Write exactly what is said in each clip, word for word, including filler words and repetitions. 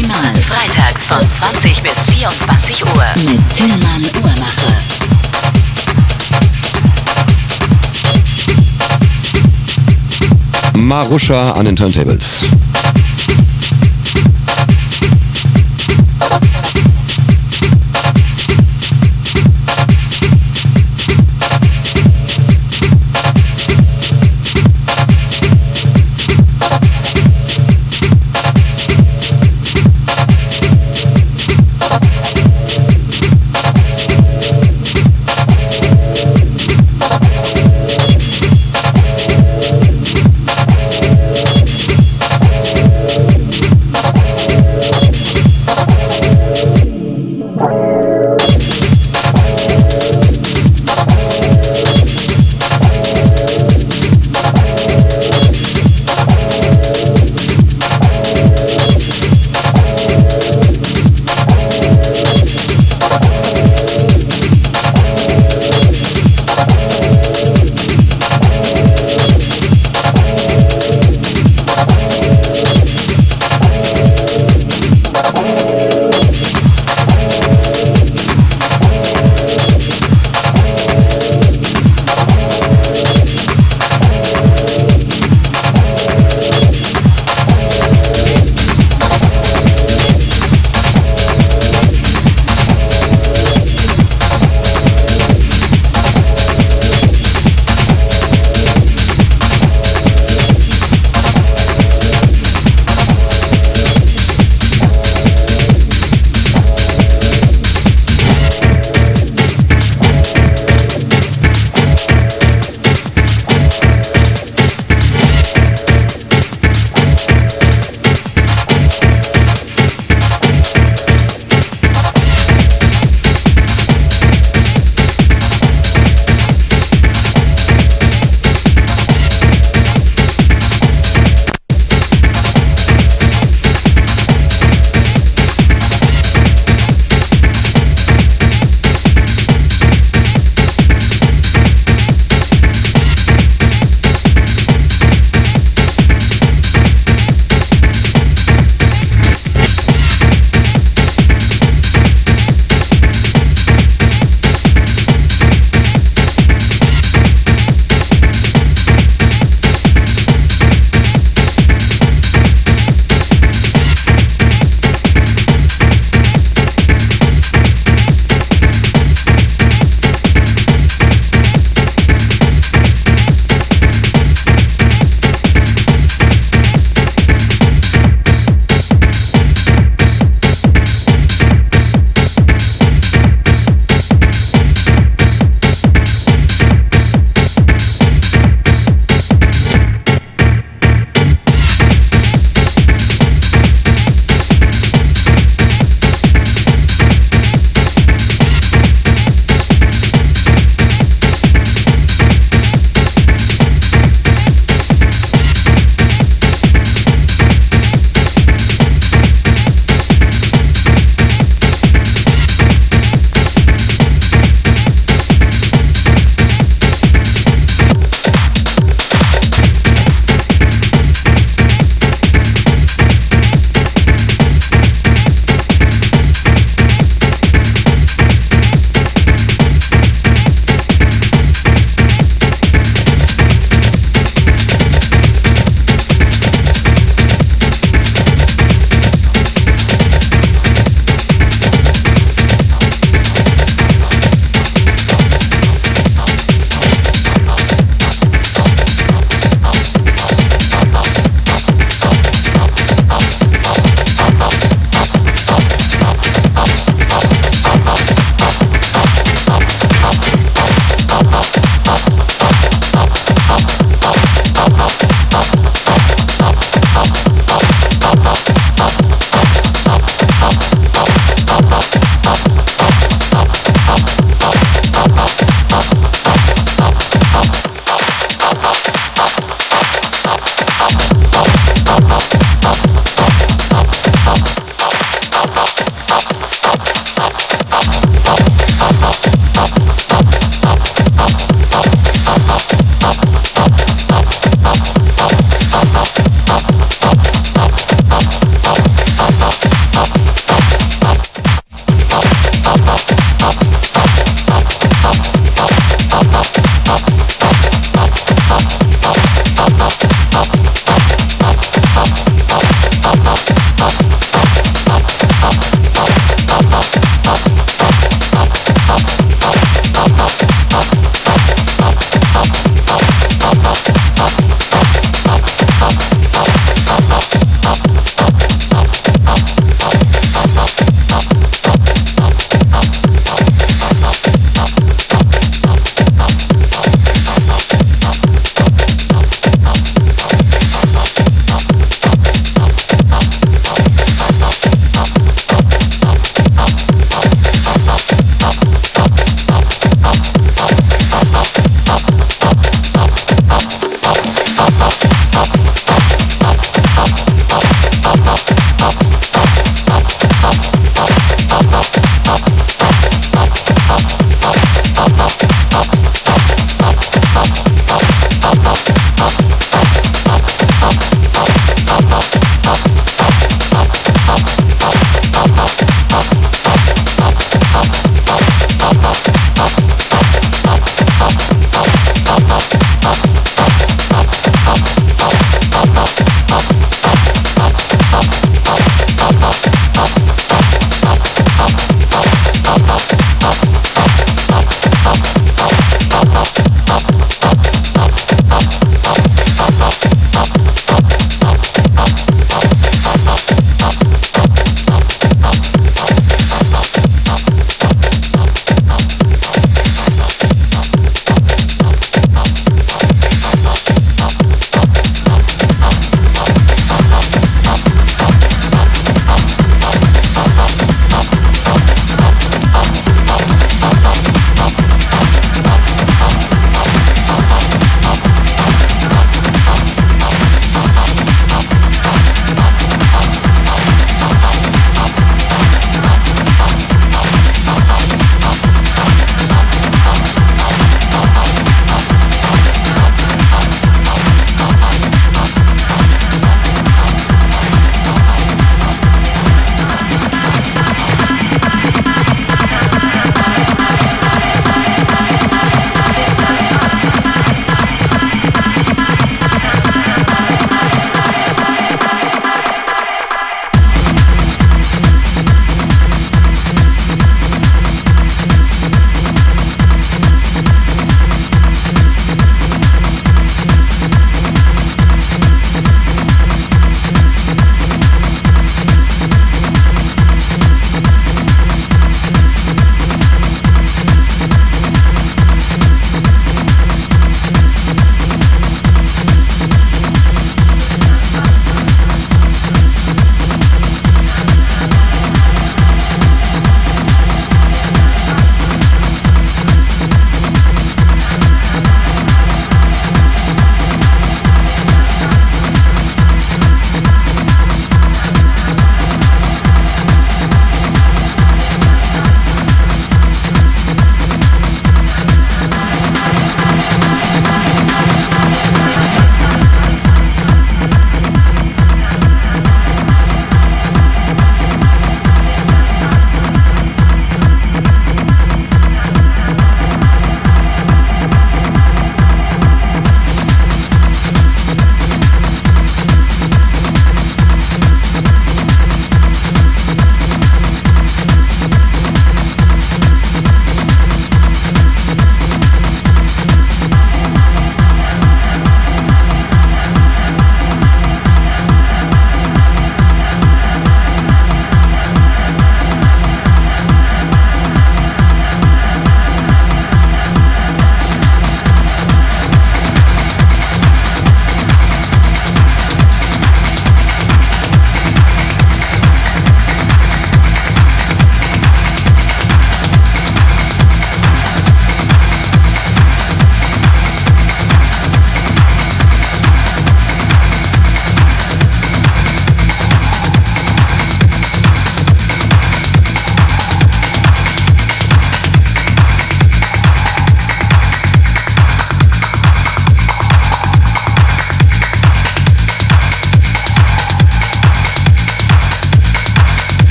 Maximal. Freitags von zwanzig bis vierundzwanzig Uhr. Mit Tillmann Uhrmacher. Marusha an den Turntables.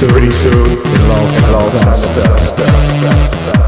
soon, pretty soon, it'll all, it'll all dust, dust, dust, dust, dust.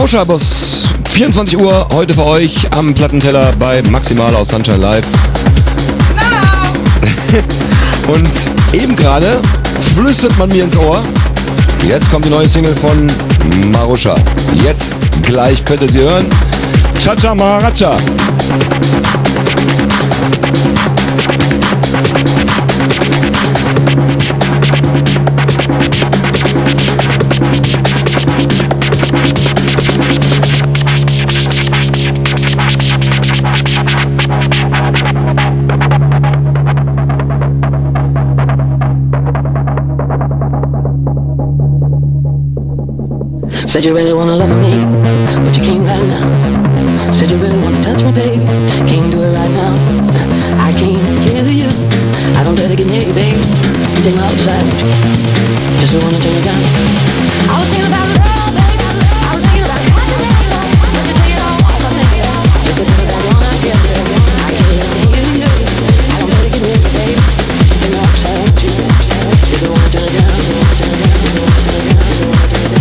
Marusha bis vierundzwanzig Uhr heute für euch am Plattenteller bei Maximal aus Sunshine Live. Und eben gerade flüstert man mir ins Ohr, jetzt kommt die neue Single von Marusha. Jetzt gleich könnt ihr sie hören. Cha-cha Maracha. Said you really wanna love me, but you can't right now. Said you really wanna touch me, babe, can't do it right now. I can't kill you, I don't dare to get near you, babe. You take me outside, just to wanna turn you down. I was thinking about love, babe, I was thinking about happiness, but you take it all off, I think. Just to put it back on, I get it. I can't kill you, I don't dare to get near you, babe. You take me outside, just to wanna turn you down, just to wanna turn you down, just to wanna turn you down, just to wanna turn you down.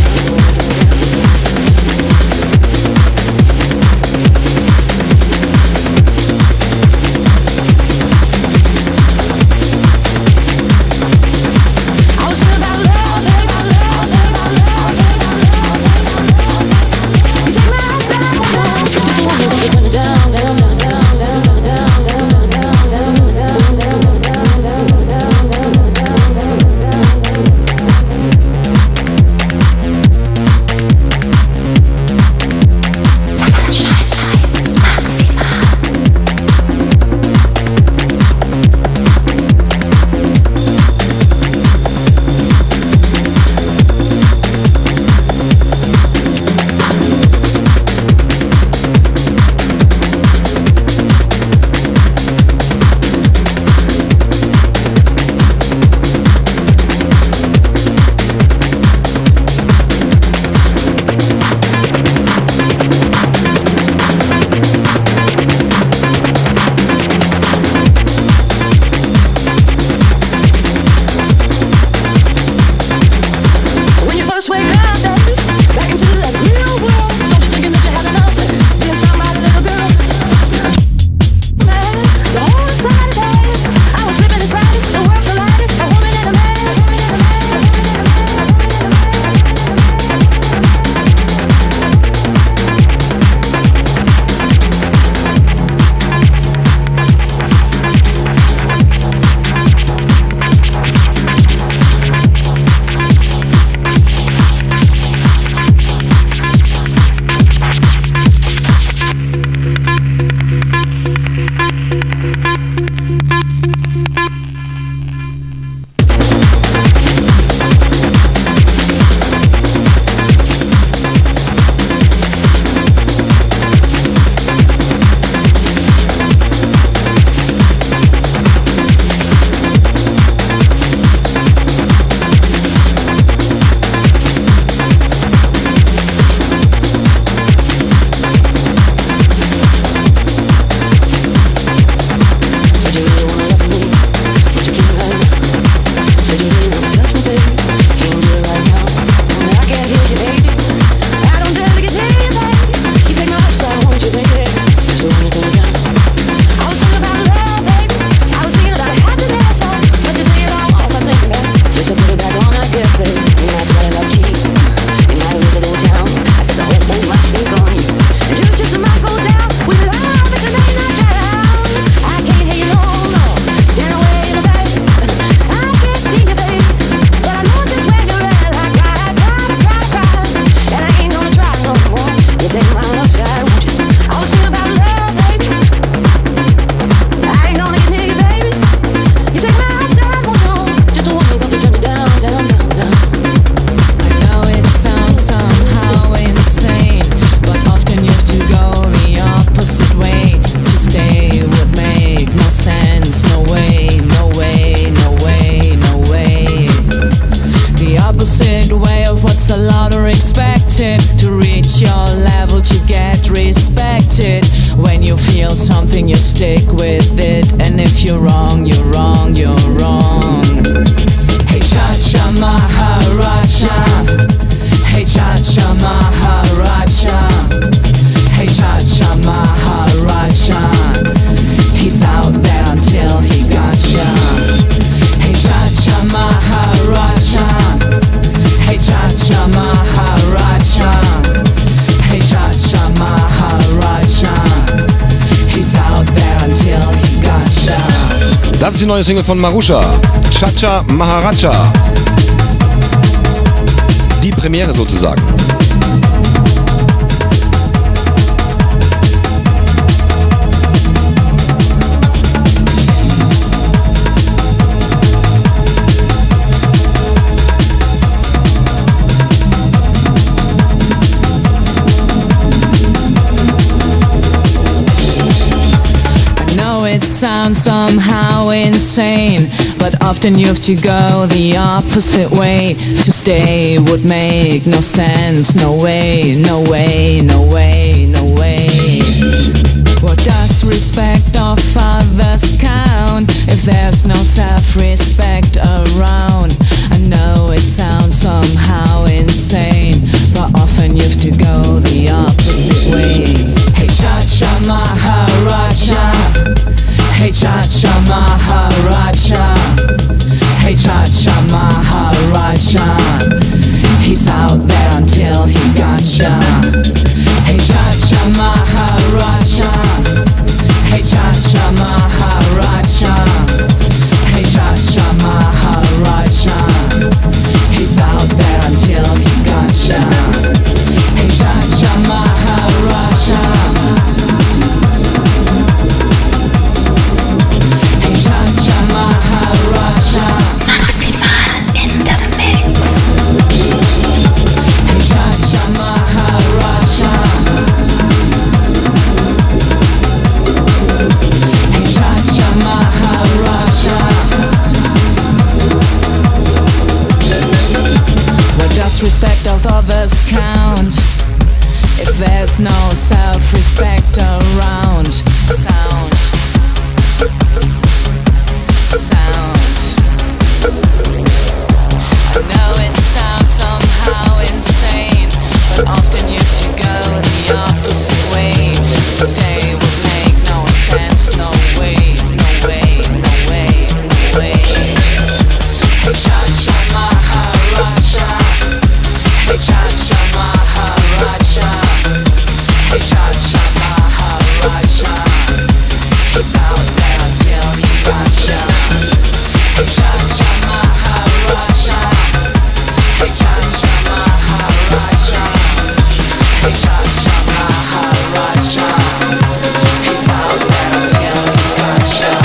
something, you stick with it. And if you're wrong, you're wrong, you're wrong. Hey cha-cha Maharaja, hey cha-cha Maharaja. Das ist die neue Single von Marusha, Cha-Cha Maharaja. Die Premiere sozusagen. It sounds somehow insane, but often you have to go the opposite way. To stay would make no sense. No way, no way, no way, no way. What does respect of others count if there's no self-respect around? I know it sounds somehow insane, but often you have to go the opposite way. Hey Cha-Cha Maharaja, hey Cha-Cha Maharaja, hey Cha-Cha Maharaja, he's out there until he gotcha. Hey Cha-Cha Maharaja, hey Cha-Cha Maharaja, hey Cha-Cha Maharaja, he's out there until he gotcha. Hey Cha-Cha Maharaja, Maximal in the mix. hey Cha-Cha Maharaja, hey Cha-Cha Maharaja. What does respect of others count if there's no self-respect around? Sound, sound. I know it sounds somehow insane, but often you have to go the opposite way. To stay would make no sense. No way, no way, no way, no way. Hey Cha-Cha Maharaja, hey Cha-Cha Maharaja, hey Cha-Cha Maharaja, he's out there until he gotcha. Hey Cha-Cha Maharaja, hey Cha-Cha Maharaja, hey Cha-Cha Maharaja, he's out there until he gotcha.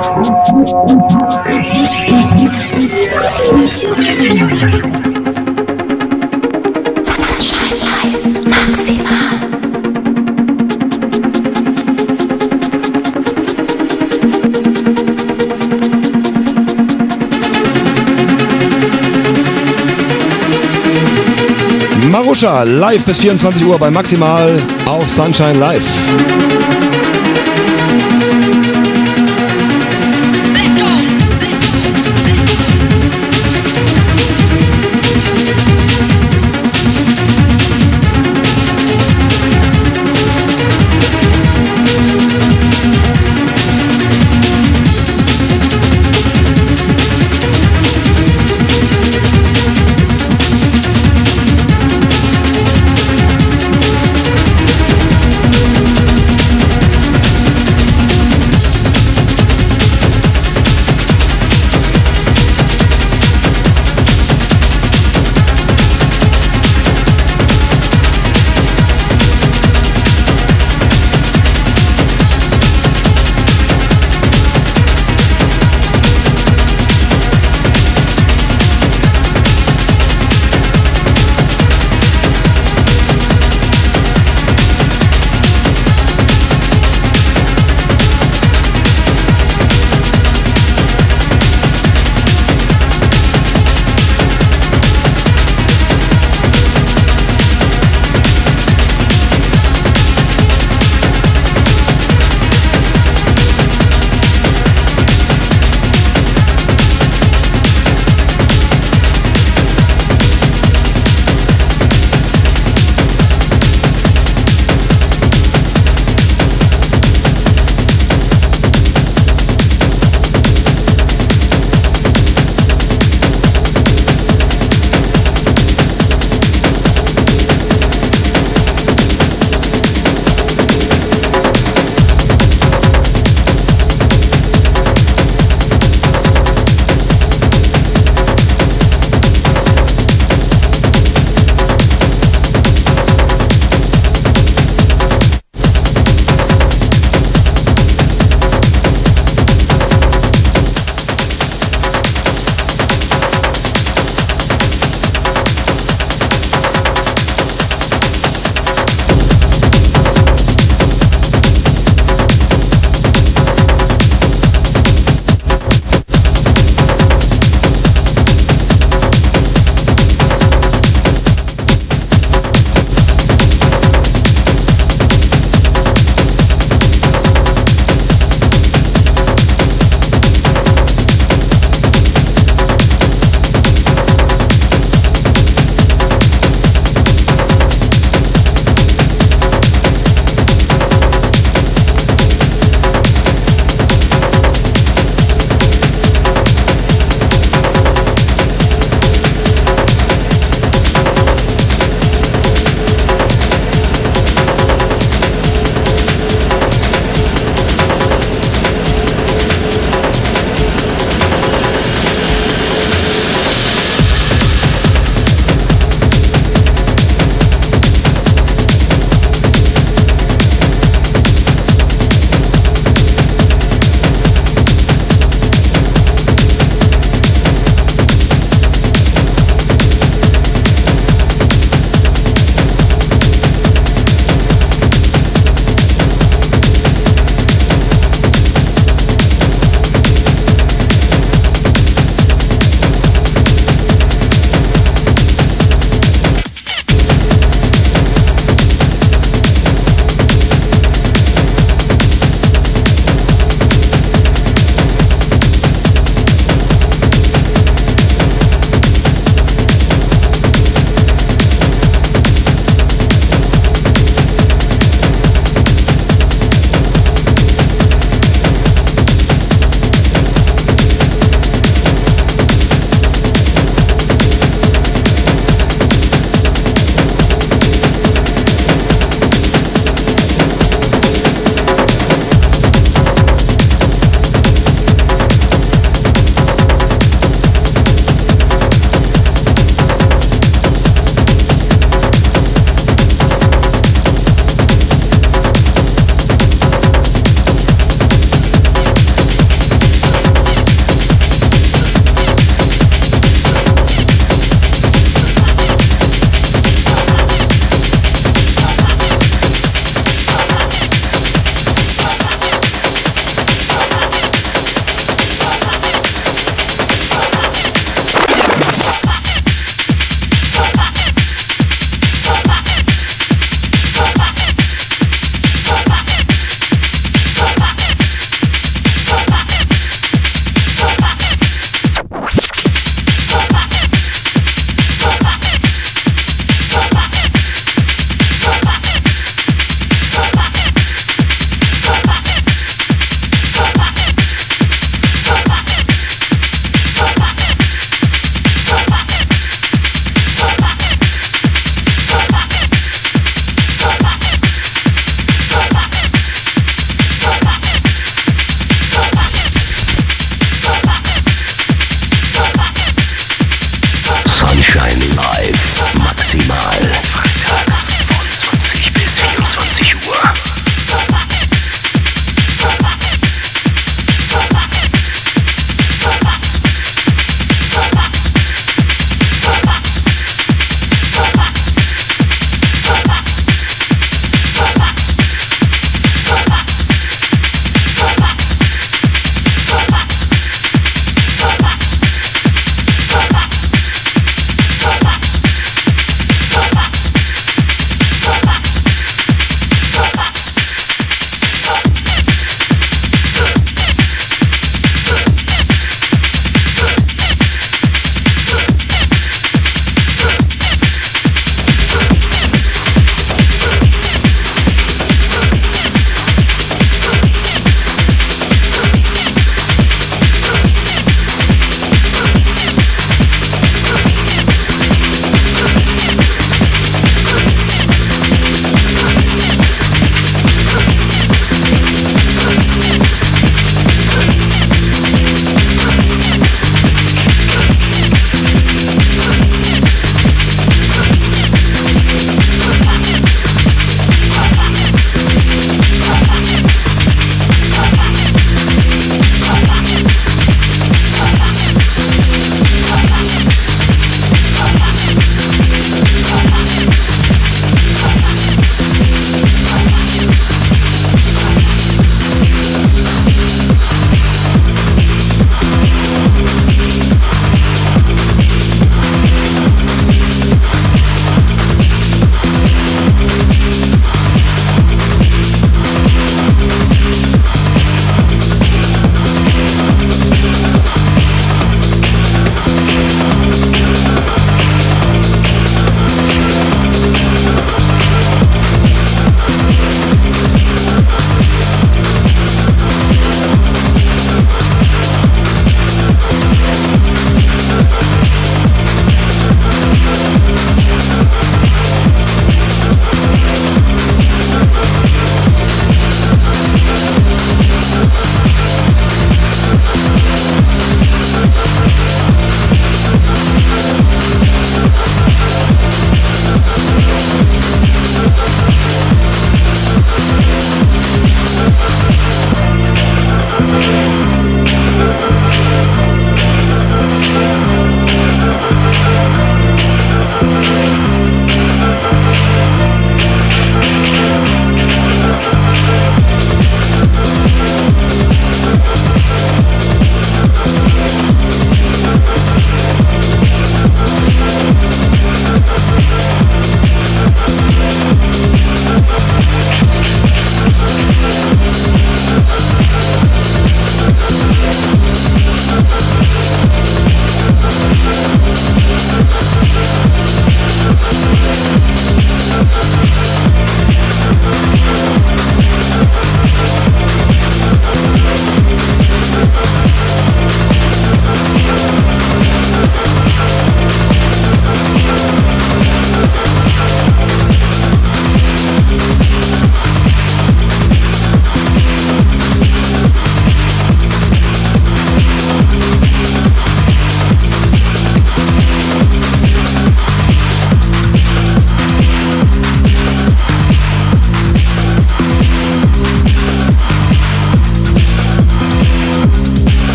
Marusha, live bis vierundzwanzig Uhr bei Maximal auf Sunshine Live.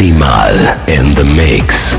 Maximal in the mix.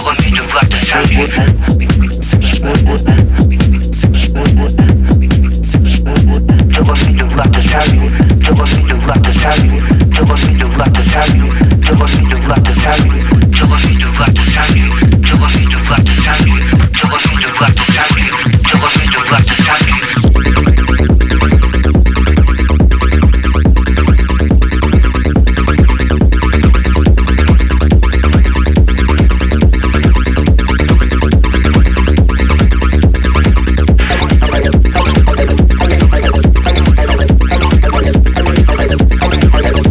remis devoir te saluer. Te remis devoir te saluer. Te remis devoir te saluer. Te remis devoir te saluer. Te remis devoir te saluer. Te remis devoir te saluer. Te remis devoir te saluer. Te remis devoir te saluer. Te remis devoir te saluer. We'll be right back.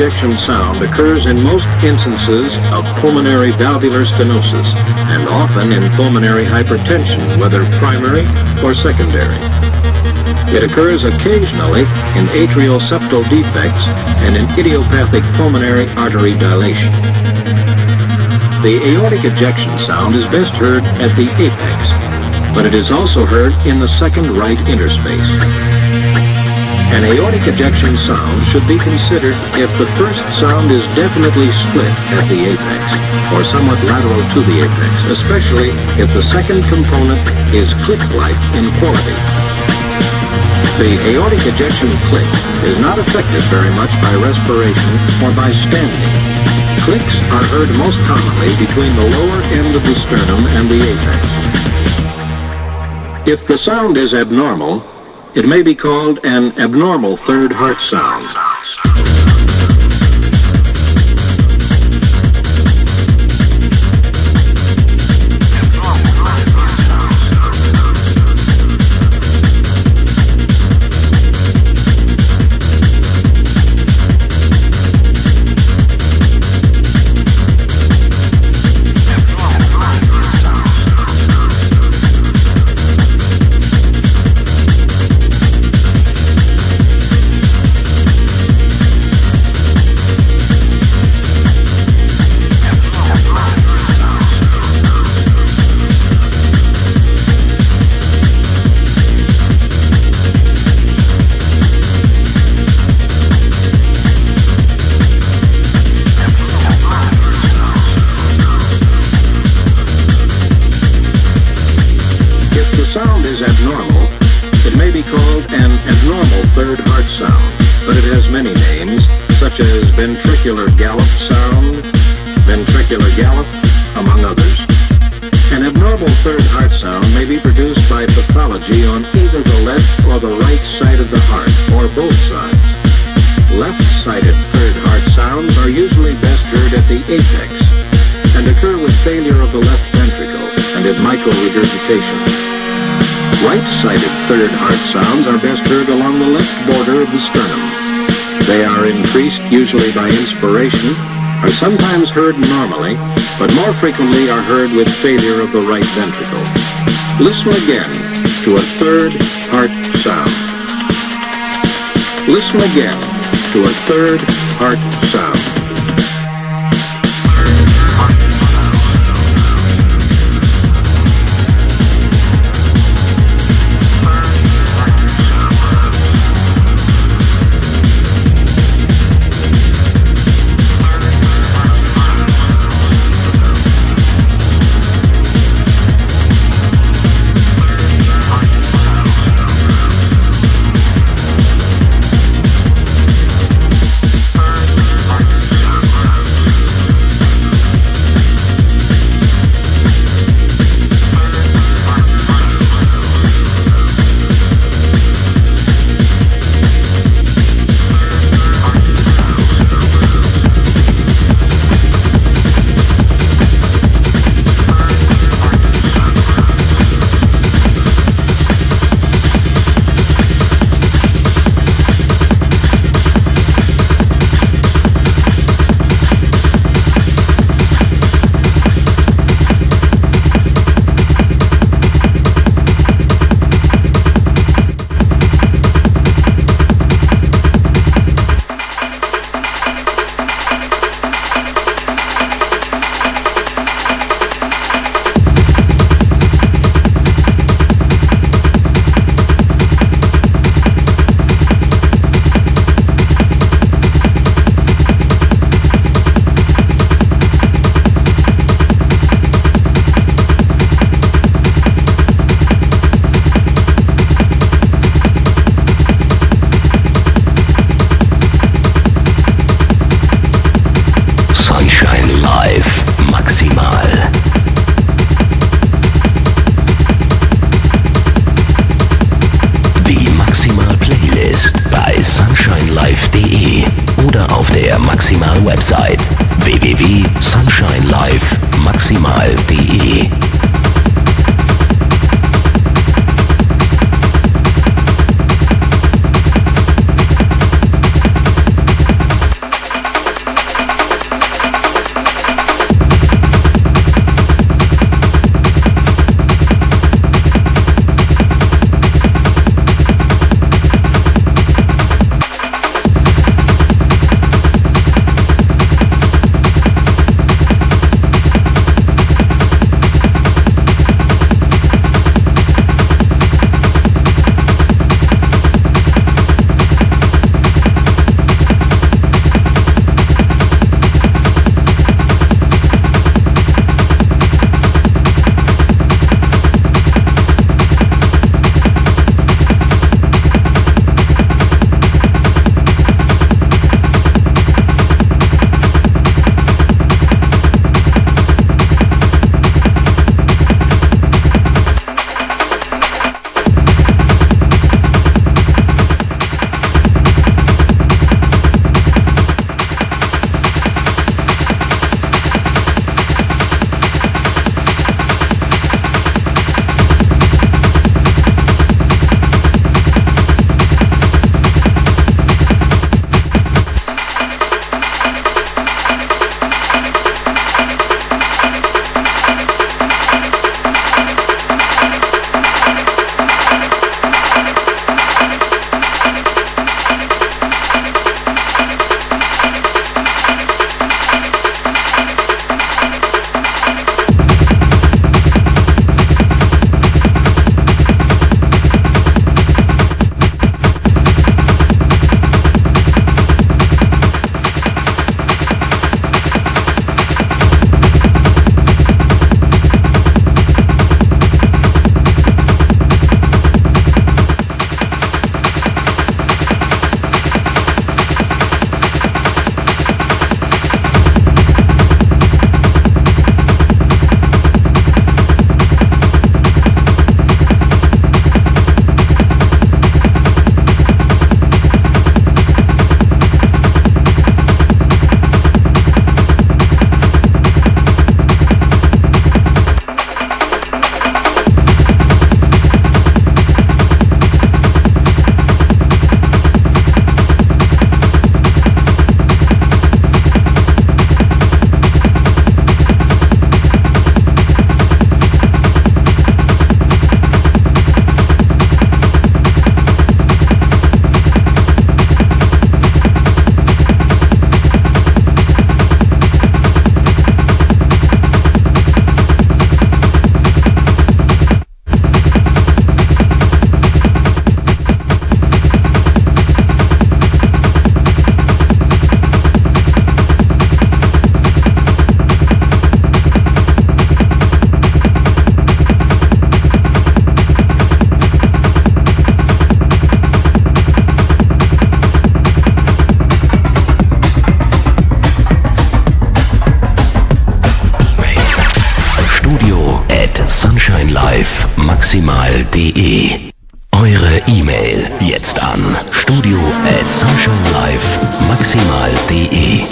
ejection sound occurs in most instances of pulmonary valvular stenosis and often in pulmonary hypertension, whether primary or secondary. It occurs occasionally in atrial septal defects and in idiopathic pulmonary artery dilation. The aortic ejection sound is best heard at the apex, but it is also heard in the second right interspace. An aortic ejection sound should be considered if the first sound is definitely split at the apex or somewhat lateral to the apex, especially if the second component is click-like in quality. The aortic ejection click is not affected very much by respiration or by standing. Clicks are heard most commonly between the lower end of the sternum and the apex. If the sound is abnormal, it may be called an abnormal third heart sound. Ventricular gallop sound, ventricular gallop, among others. An abnormal third heart sound may be produced by pathology on either the left or the right side of the heart, or both sides. Left-sided third heart sounds are usually best heard at the apex and occur with failure of the left ventricle and in microregurgitation. Right-sided third heart sounds are best heard along the left border of the sternum. They are increased usually by inspiration, are sometimes heard normally, but more frequently are heard with failure of the right ventricle. Listen again to a third heart sound. Listen again to a third heart sound. Maximal-Website w w w punkt sunshine live maximal punkt de. Live maximal punkt de. Eure E-Mail jetzt an studio at sunshinelive maximal punkt de.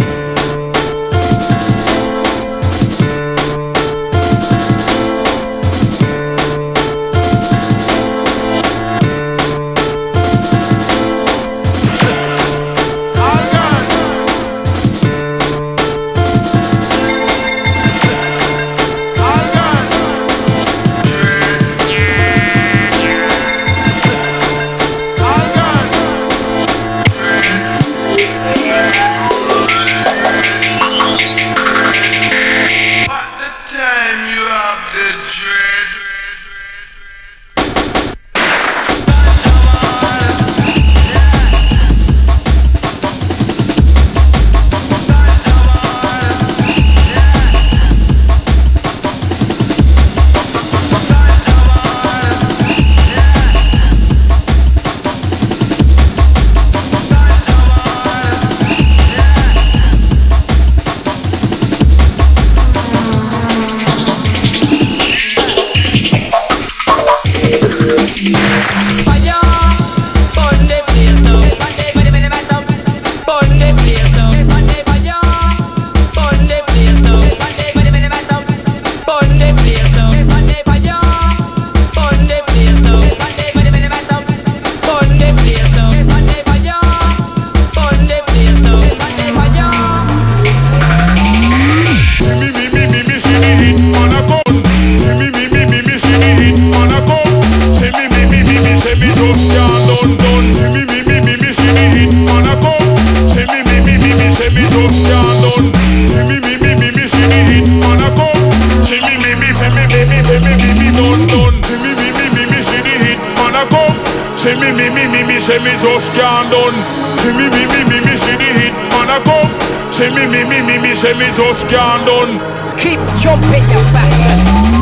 Just can't done. Keep jumping your back.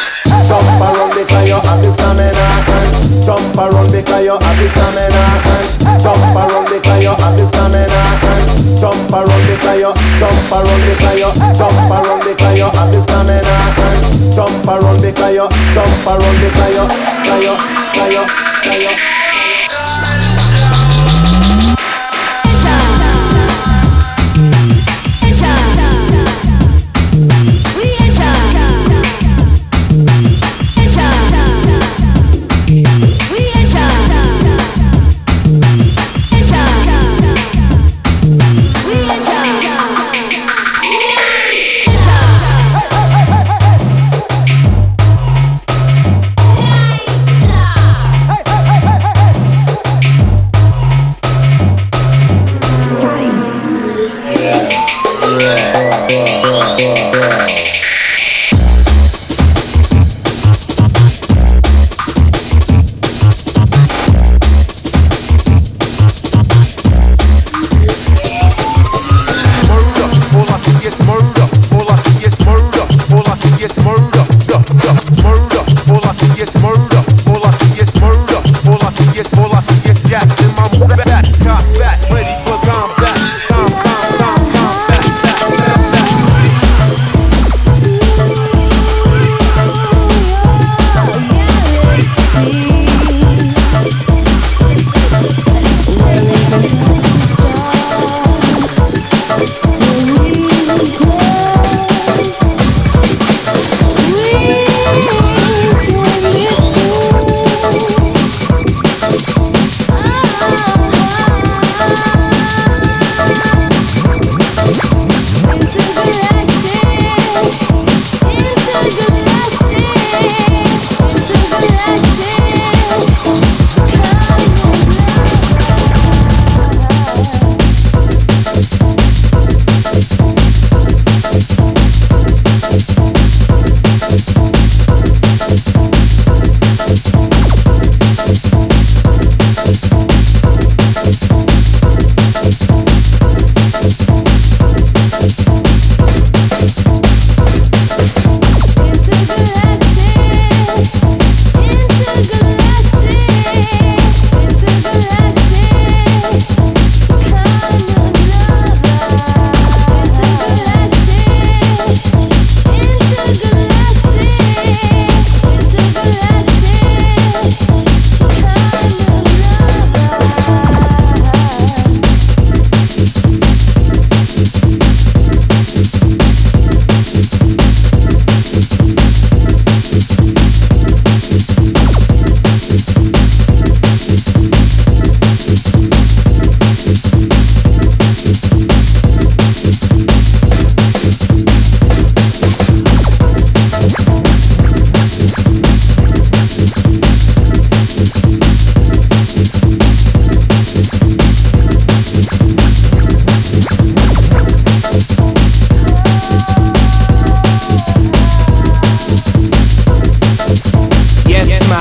Jump around because you have the stamina. Jump around because you have the stamina. Jump around because you have the stamina. Jump around because you jump around because you jump around because you have the stamina. Jump around because you jump around because you because you because you because you.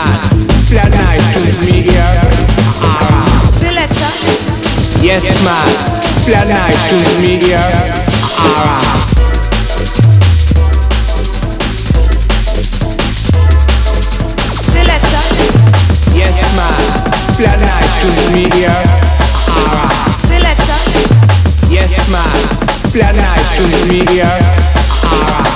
man, plan nice to me, girl. Alright. Selector. Yes, man, plan nice to me, girl. Alright. Selector. Yes, man, plan nice to me, girl. Alright. Selector. Yes, man, plan nice to me, girl. Alright.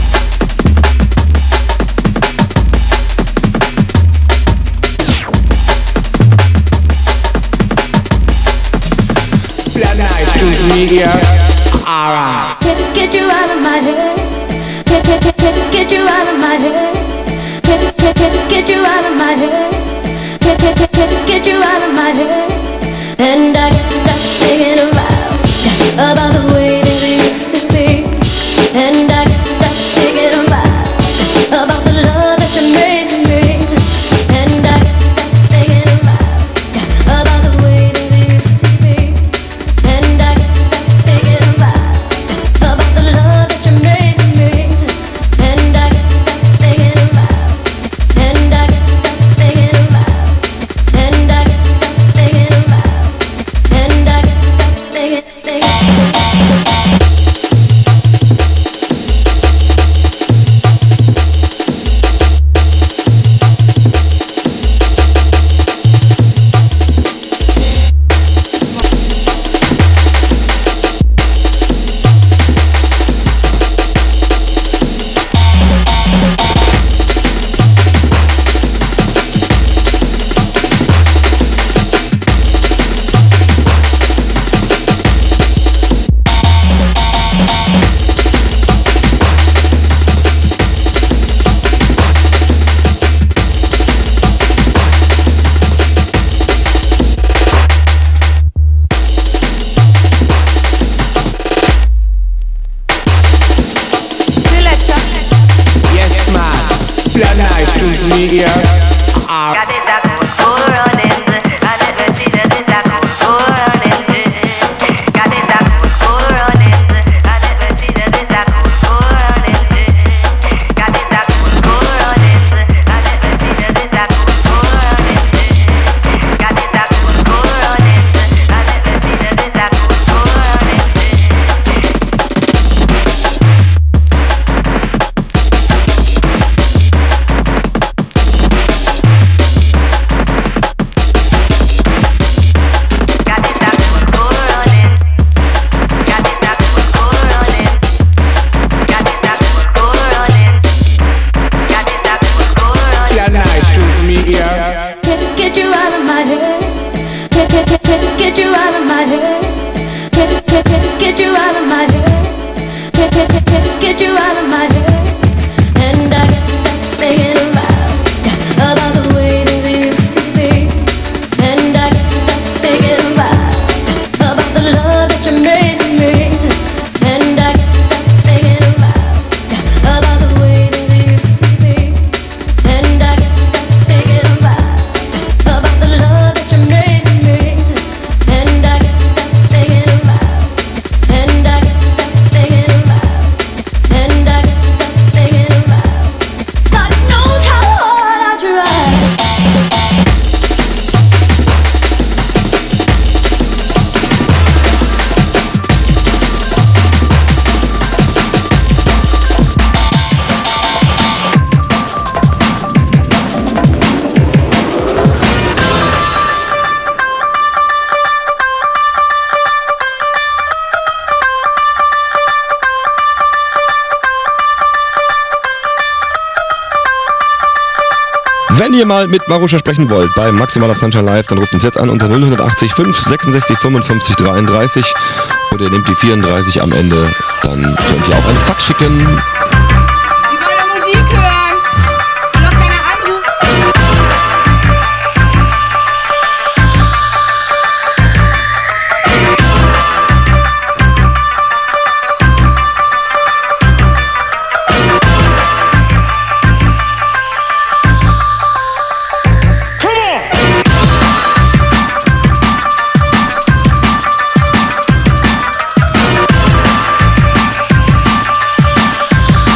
Media, alright. Get, get you out of my head. Get, get, get, get, get you out of my head. Get, get, get, get you out of my head. Get, get, get, get, get you out of my head. And I can't stop thinking about about the way that we used to be. And I can't stop thinking about about the love that you made to me. And I can't stop thinking about about the way that we used to be. And I can't stop thinking about about the love that you made to me. And I can't stop thinking about. And I can't stop thinking about. And I can't stop thinking about. And I can't stop thinking, thinking. Media, alright. Wenn ihr mal mit Marusha sprechen wollt bei Maximal auf Sunshine Live, dann ruft uns jetzt an unter null acht acht fünf sechsundsechzig fünfundfünfzig dreiunddreißig oder ihr nehmt die vierunddreißig am Ende, dann könnt ihr auch einen Fax schicken. Die wollen Musik hören. Noch keiner anrufen. Come on.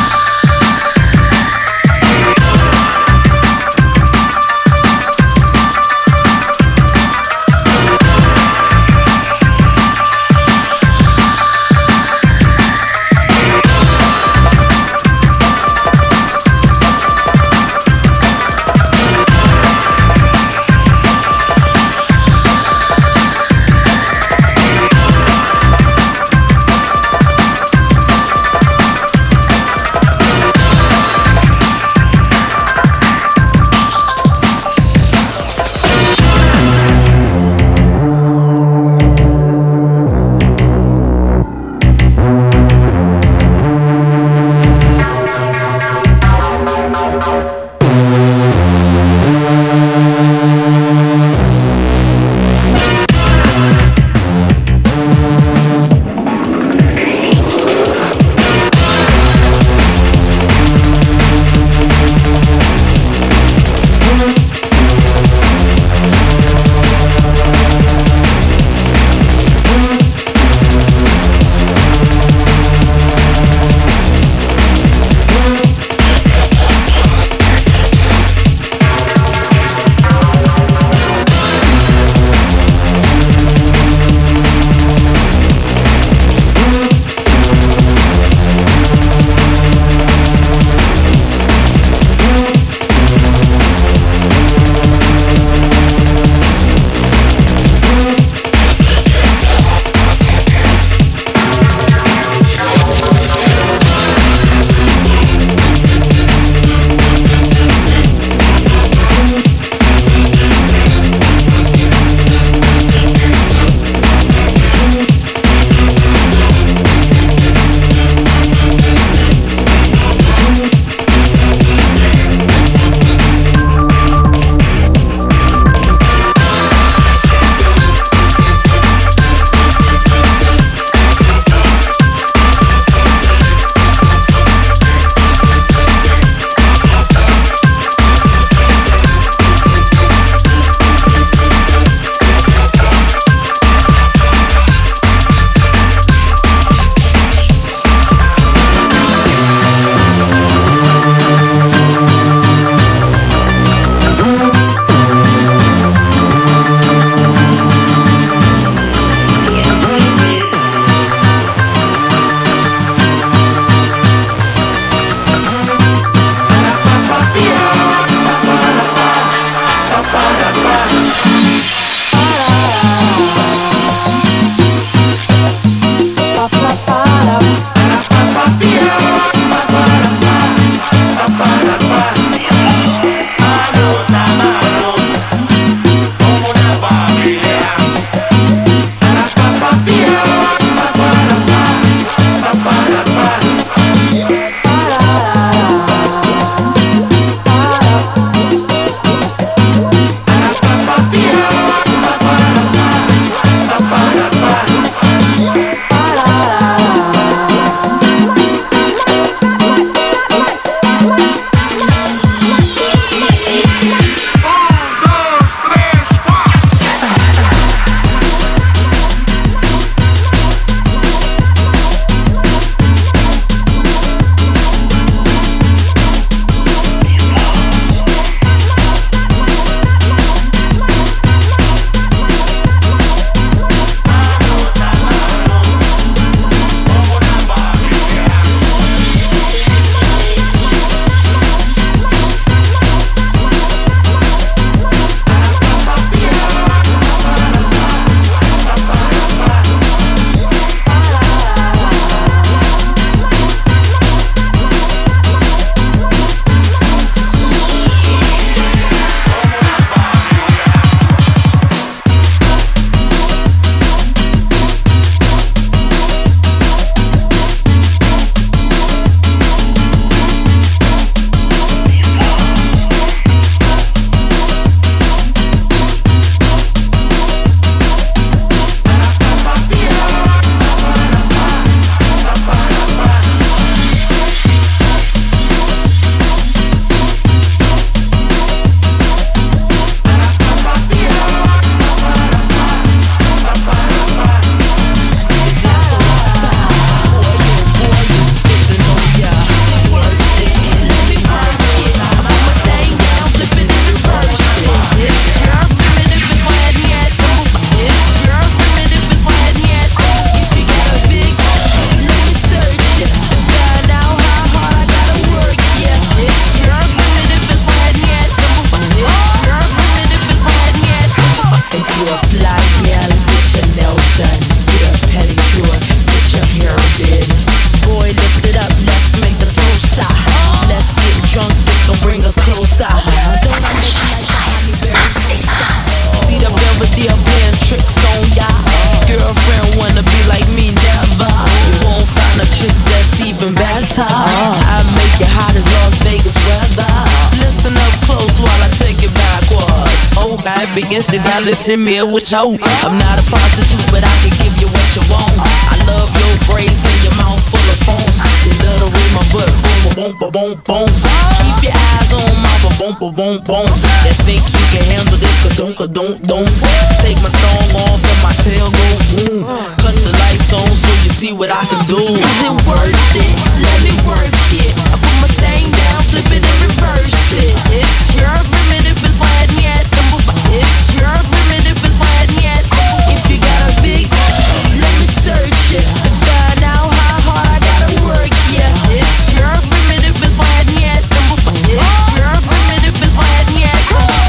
subscribe, Instagram, send me a what you want. I'm not a prostitute, but I can give you what you want. I love your braids and your mouth full of phones. You love the way my butt boom, boom, boom, boom. Keep your eyes on my boom, boom, boom, boom. That think you can handle this, ka don't, ka don't, don't. Take my thong off and my tail go boom. Cut the lights on so you see what I can do. Is it worth it? Let me work it. I put my thing down, flip it and reverse it. It's your primitive and flat yet. It's your primitive and flat yet. If you got a big, let me search it. Find out how hard I gotta work, yeah. It's your primitive and flat yet. It's your primitive and flat yet.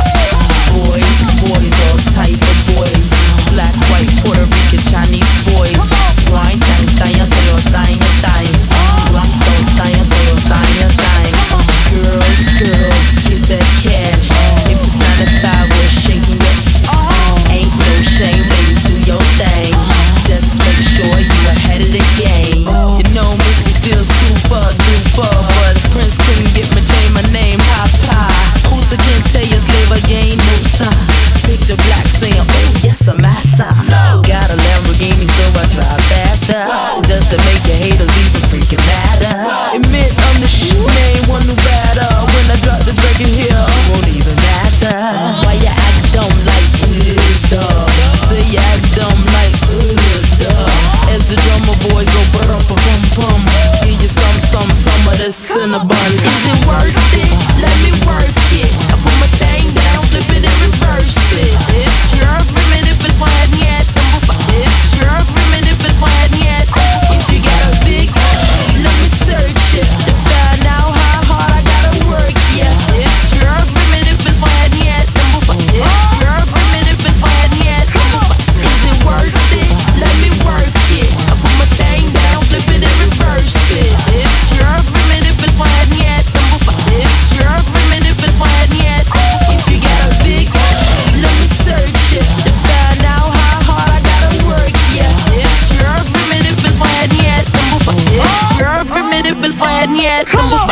Boys, boys, all type of boys. Black, white, Puerto Rican, Chinese boys. Wine, time, time, time, time, time. Black, don't time, time, time, time. Girls, girls, get that cash. If it's nine to five, we're shaking it. Ain't no shame, ladies, do your thing. Just make sure you ahead of the game. You know Missy still super duper, but Prince couldn't get my chain, my name Papa. Who's again tell you slave again, no sign. Picture black saying, oh yes, I'm massa. Got a Lamborghini, so I drive faster. Just to make your haters even freaking matter. Admit I'm the shit, name one new batter. When I drop this record here, it won't even matter. Why you act dumb like uh, duh? Say you act dumb like uh, duh. As the drummer boy go brum bum bum bum. Give you some, some, some of this cinnabon. Is it worth it? Let me work it. I put my thing down, flip it and reverse it. It's your primitive and flat yet. It's your primitive and flat yet. If you got a big, let me search it. To find out how hard I gotta work, yeah. It's your primitive and flat yet. It's your primitive and flat yet. Is it worth it? Let me work it. I put my thing down, flip it and reverse it. It's your primitive and flat yet. It's your primitive and flat yet. If you got a big, let me search it. To find out how hard I gotta work, yeah. It's your primitive and flat yet. It's your primitive and flat yet. Come on.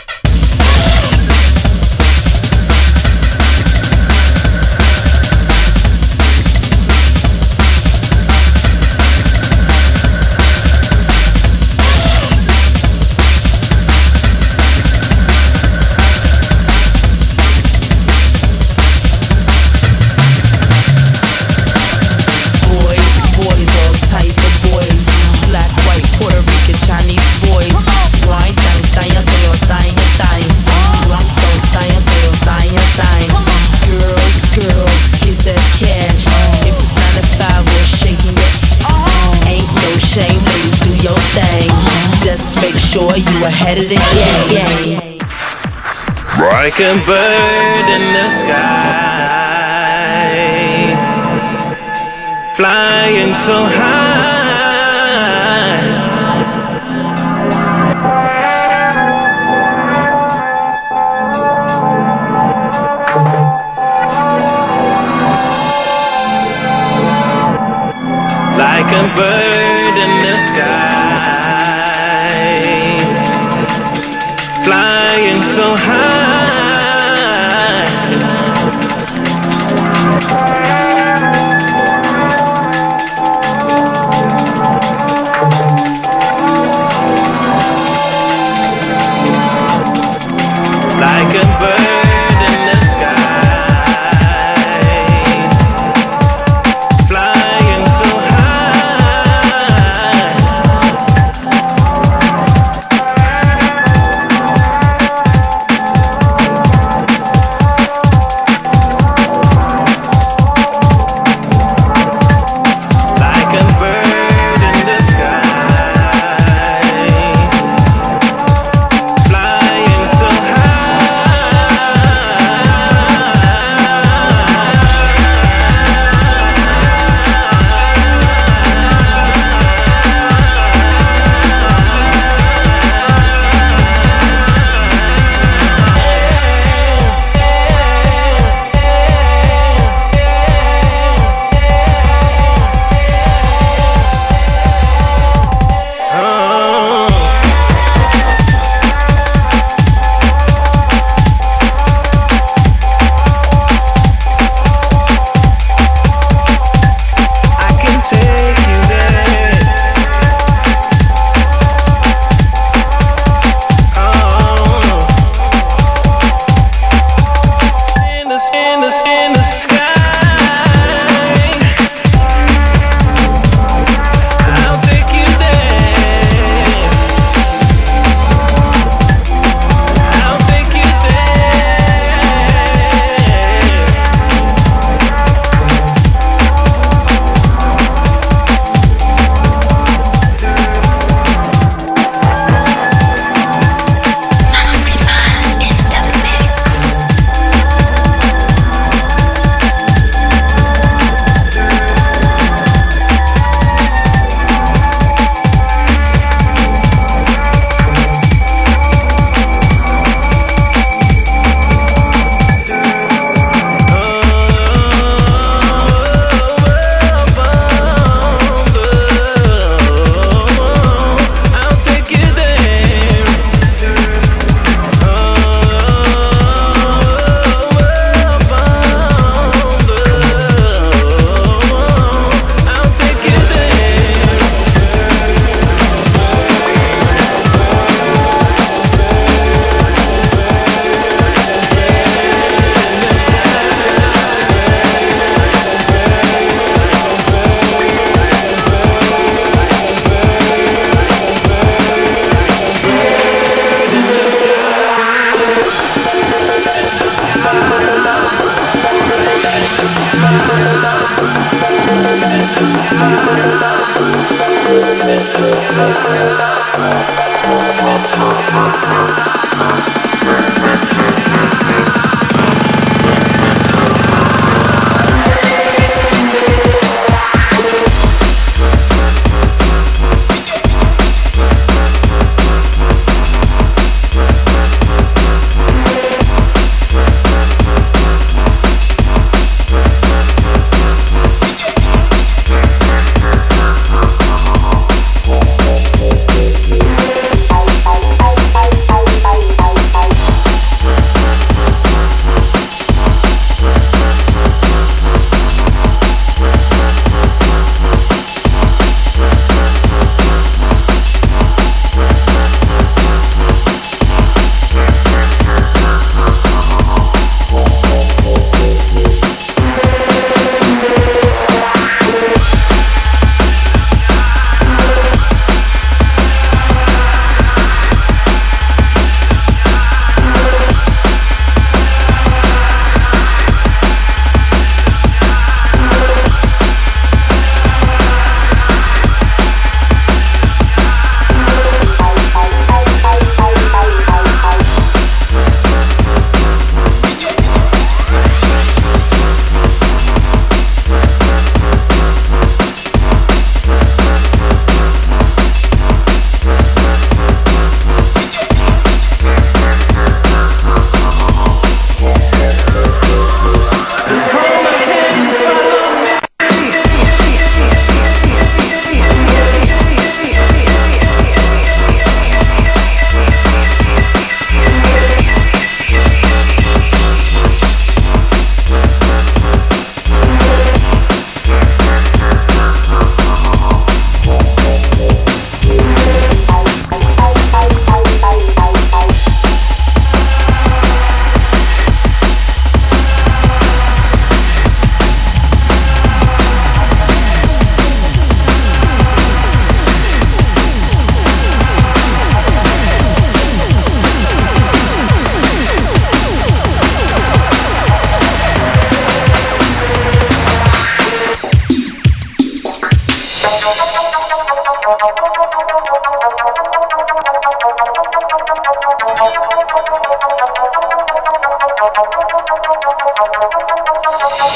Make sure you ahead of the game. Like a bird in the sky, flying so high. Like a bird in the sky, flying so high. Like a bird in the sky, flying so high.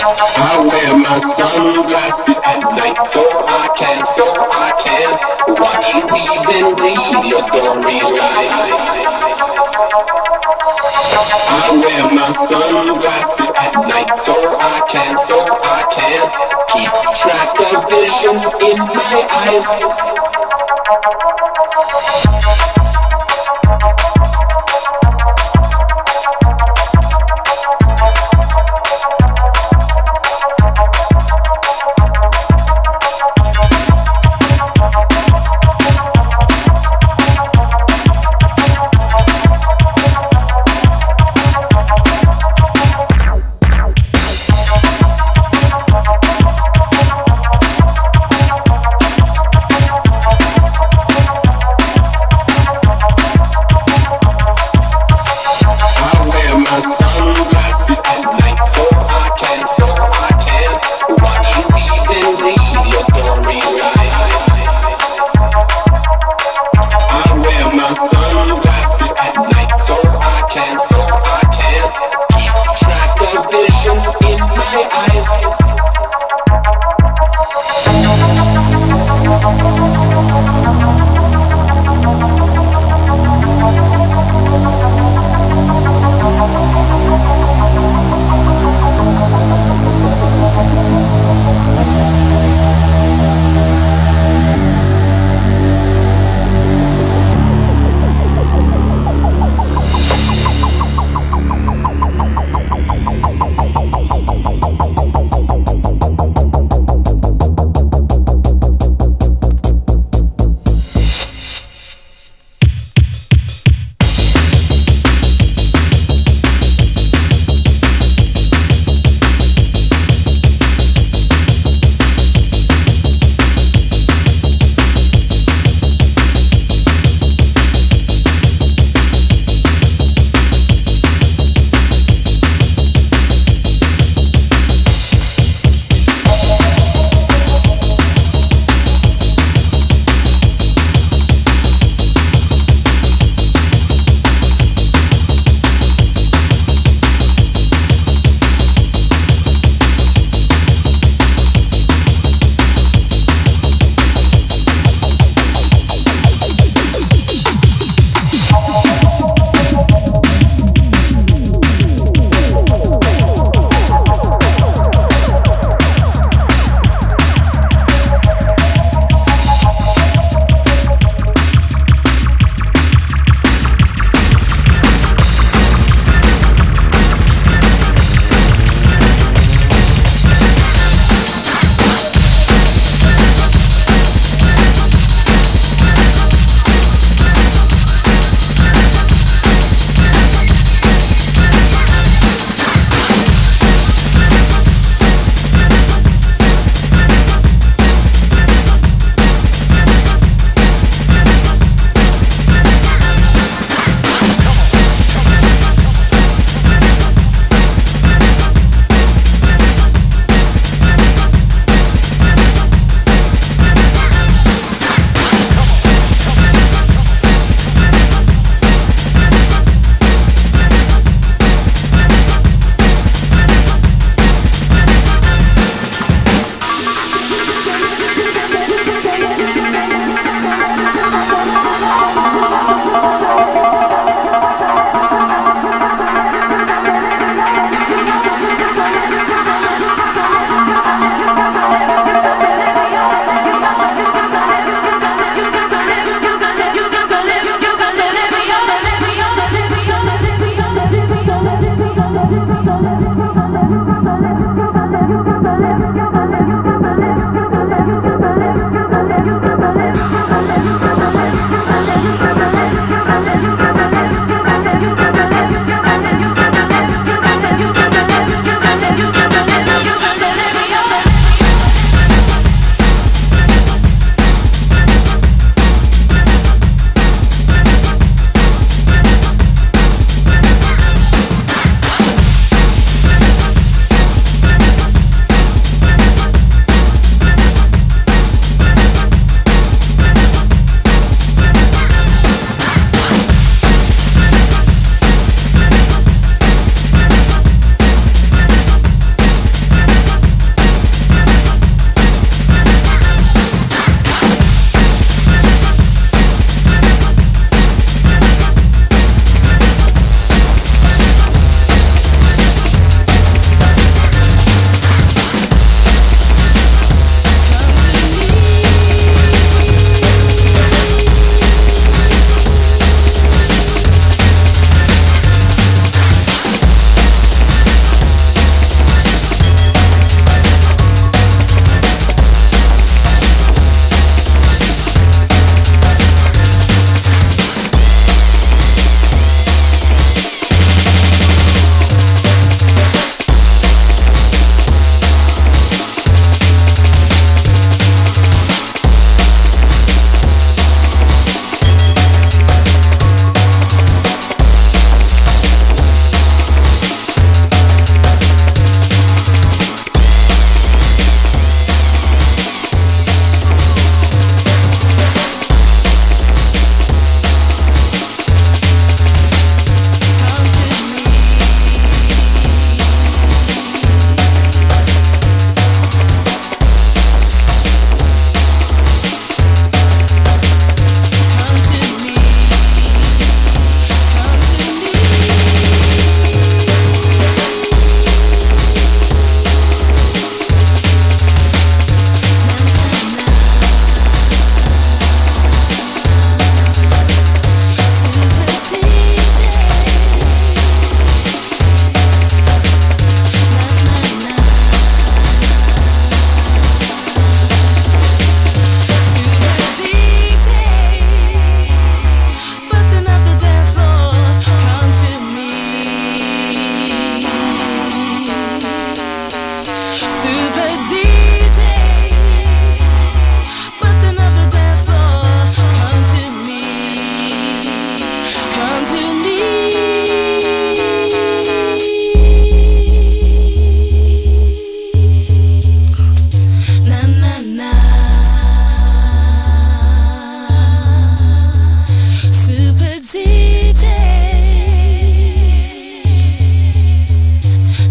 I wear my sunglasses at night so I can, so I can watch you weave and read your storylines. I wear my sunglasses at night so I can, so I can keep track of visions in my eyes.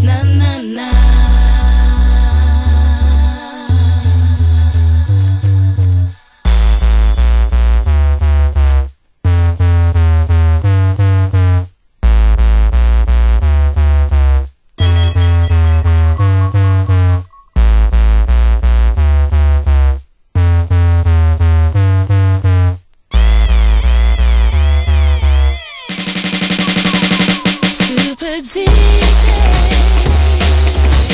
na na na. Super D J.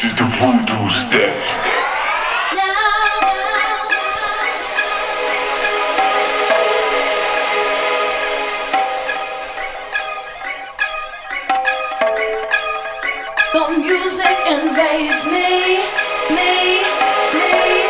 is the voodoo step. The music invades me, me, me.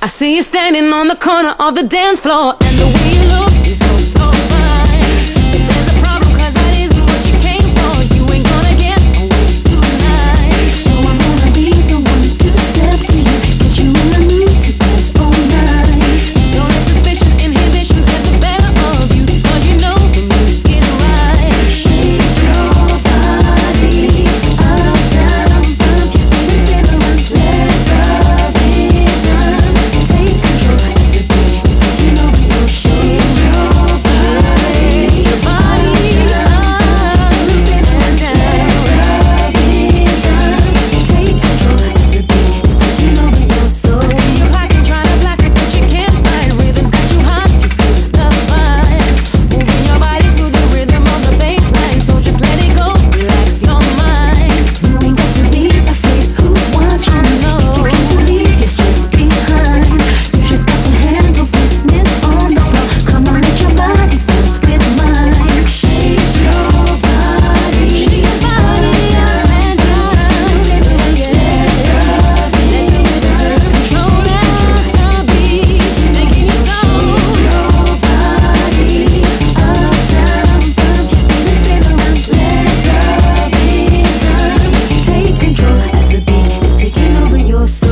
I see you standing on the corner of the dance floor, and the way you look is so, so fine. But there's a problem, cause that isn't what you came for. You ain't gonna get away tonight. So I'm gonna be the one to step to you, get you in the mood to dance all night. Don't let suspicion, inhibitions get the better of you, cause you know the mood is right. Shake your body up, down, stomp your feet and spin around. Let the beat run, take control as the beat is taking over your show. Shake your body, your body up, spin around, down. Let the beat run, take control as the beat is taking over your soul. I see you hacking, trying to black it, but you can't find. Rhythm's got you hot, you feel the vibe. Moving your body to the rhythm of the bass line, so just let it go, relax your mind. You ain't got to be afraid who's watching. No, you got to leave your stress behind. You just got to handle business on the floor. Come on, let your body dance with mine. Shake your body, shake your body up and down. Let the rhythm take control as the beat is taking your soul. Shake your body up, down, stomp your feet and spin around. Let the beat run, take control as the beat is taking over your soul.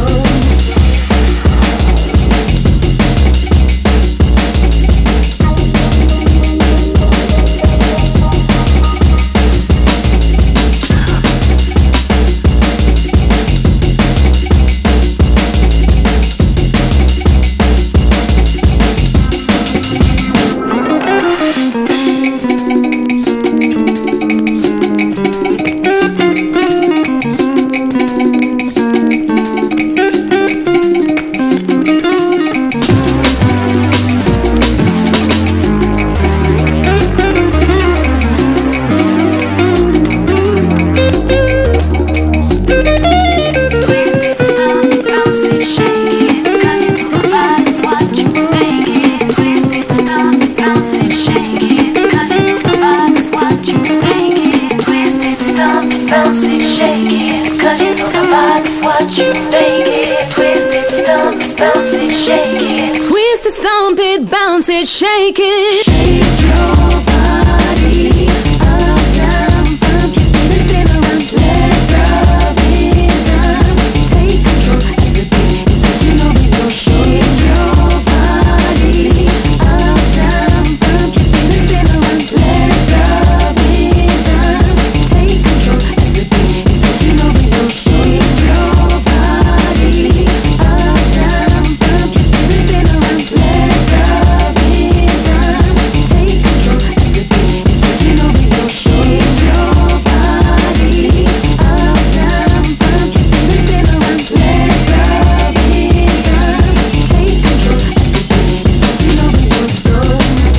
Twist it, stomp it, bounce it, shake it, 'cause you know the vibe is what you make it. Twist it, stomp it, bounce it, shake it, 'cause you know the vibe is what you make it. Twist it, stomp it, bounce it, shake it, 'cause you know the vibe is what you make it. Twist it, stomp it, bounce it, shake it. Twist it, stomp it, bounce it, shake it. Shake your body up, down, stomp your feet and spin around. Let the beat run, take control as the beat is taking over your show. Shake your body up, down, stomp your feet and spin around. Let the beat run, take control as the beat is taking over your show. Shake your body up, down, stomp your feet and spin around. Let the beat run, take control as the beat is taking over your show. Shake your body up, down, stomp your feet and spin around. Let the beat run, take control as the beat is taking over your soul.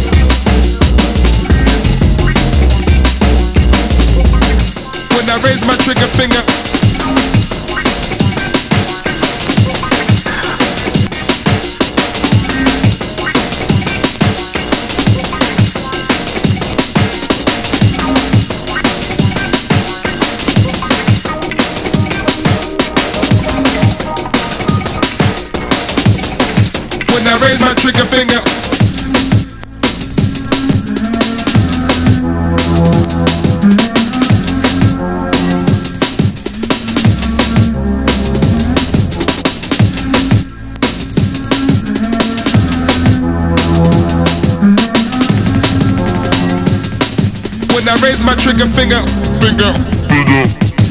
When I raise my trigger finger, when I raise my trigger finger. When I raise my trigger finger, finger, finger.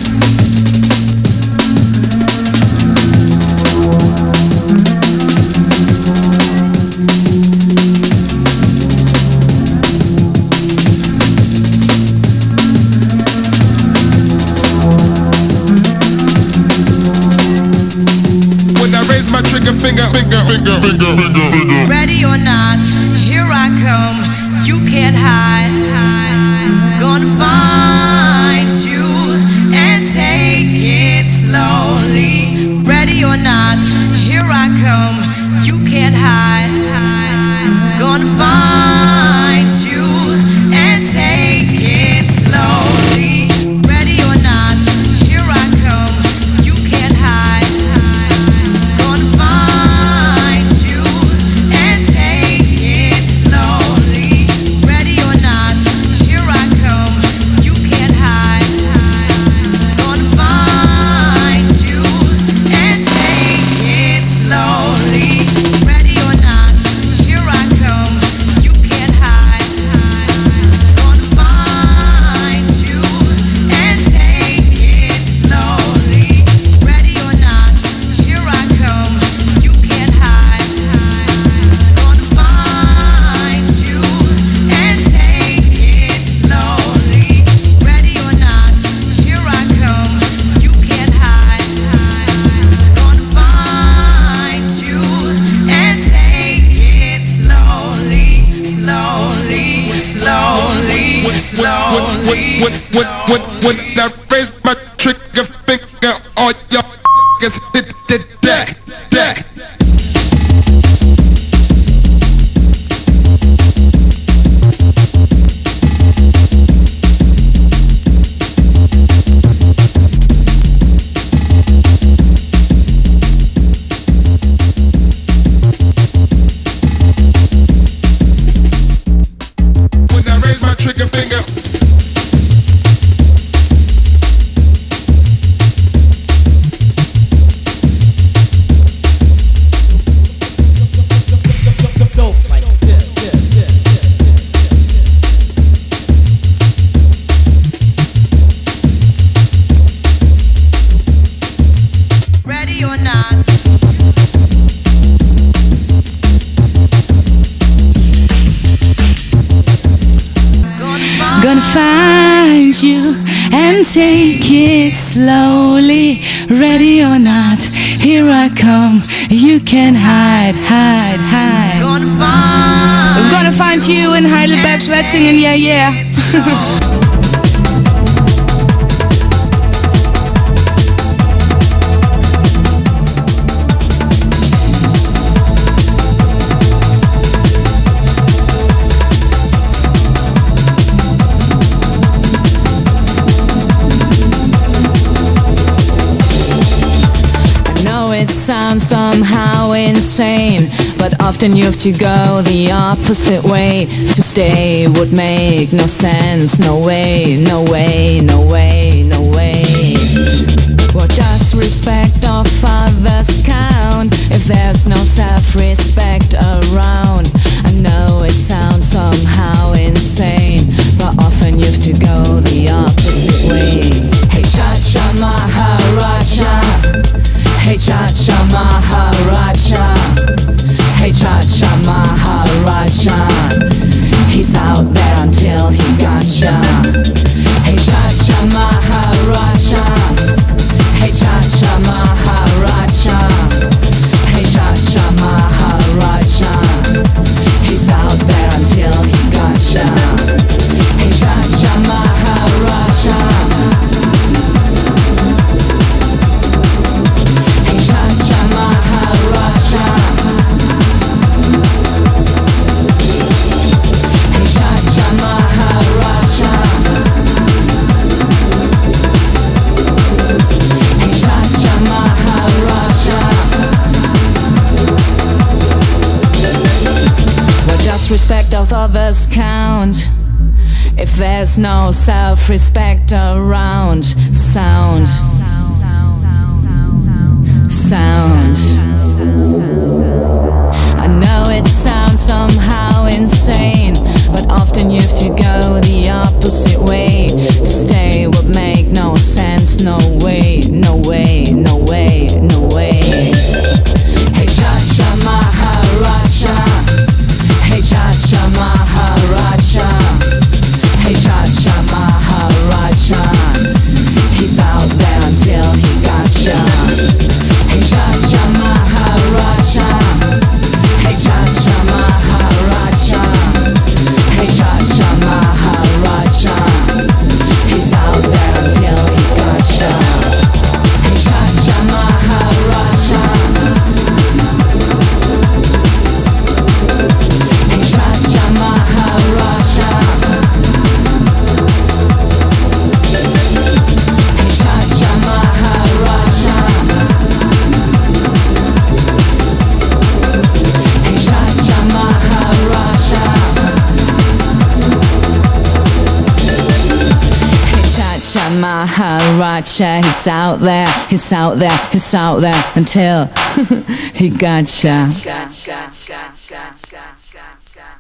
When I raise my trigger finger, finger, finger, finger, finger, finger. Ready or not, here I come. You can't hide. Gonna find you and take it slowly. Ready or not, here I come. You can't hide. Gonna find you and take it slowly. Ready or not, here I come. You can't hide. Gonna find when, when, when I raise my trigger finger, all y'all niggas hit the deck, deck. When I raise my trigger finger. Ready or not? Gonna find you and take it slowly. Ready or not, here I come. You can hide, hide, hide. Gonna find I'm gonna find you in Heidelberg, Schwetzingen, yeah, yeah. It sounds somehow insane, but often you have to go the opposite way. To stay would make no sense. No way, no way, no way, no way. What does respect of others count if there's no self-respect around? I know it sounds somehow insane, but often you have to go the opposite way. Hey cha-cha Maharaja, hey cha-cha Maharaja, hey cha-cha Maharaja. He's out there until he gotcha. Hey cha-cha Maharaja, hey cha-cha Maharaja, hey cha-cha Maharaja. He's out there until he gotcha. Hey cha-cha Maharaja. Respect of others count if there's no self-respect around? Sound, sound. I know it sounds somehow insane, but often you have to go the opposite way. To stay would make no sense. No way, no way, no way, no way. Hey cha-cha Maharaja, hey cha-cha Maharaja, hey cha-cha Maharaja. He's out there until he gotcha. Hey cha-cha Maharaja, hey cha-cha Maharaja, hey cha-cha Maharaja. He's out there until he gotcha. Hey cha-cha Maharaja. Hey cha-cha Maharaja. Hey cha-cha Maharaja. Hey cha-cha Maharaja. Hey cha-cha Maharaja. He's out there, he's out there, he's out there until he gotcha.